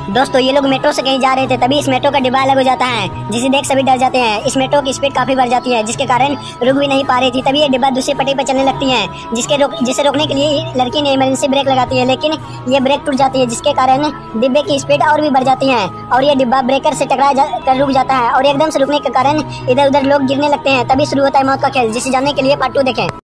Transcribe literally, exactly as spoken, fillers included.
दोस्तों ये लोग मेट्रो से कहीं जा रहे थे, तभी इस मेट्रो का डिब्बा अलग हो जाता है, जिसे देख सभी डर जाते हैं। इस मेट्रो की स्पीड काफी बढ़ जाती है, जिसके कारण रुक भी नहीं पा रही थी। तभी ये डिब्बा दूसरी पटरी पर चलने लगती है, जिसके रोक जिसे रोकने के लिए लड़की ने इमरजेंसी ब्रेक लगाती है, लेकिन ये ब्रेक टूट जाती है, जिसके कारण डिब्बे की स्पीड और भी बढ़ जाती है और ये डिब्बा ब्रेकर से टकरा जा, कर रुक जाता है और एकदम से रुकने के कारण इधर उधर लोग गिरने लगते हैं। तभी शुरू होता है मौत का खेल, जिसे जानने के लिए पार्ट टू देखें।